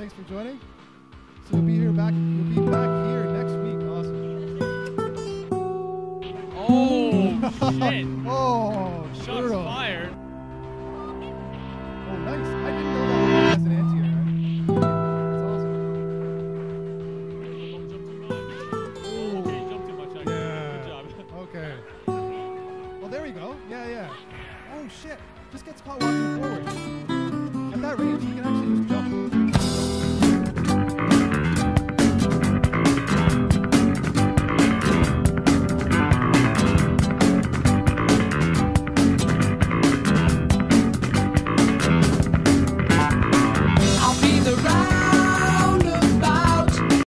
Thanks for joining. So you'll be back here next week. Awesome. Oh shit! Oh, Shots brutal. fired. Oh, nice. I didn't know that one has an anti-air. That's awesome. Okay, you jumped too much. Actually. Yeah. Good job. Okay. Well, there we go. Yeah, yeah. Oh shit! Just gets caught walking forward. At that range, you can actually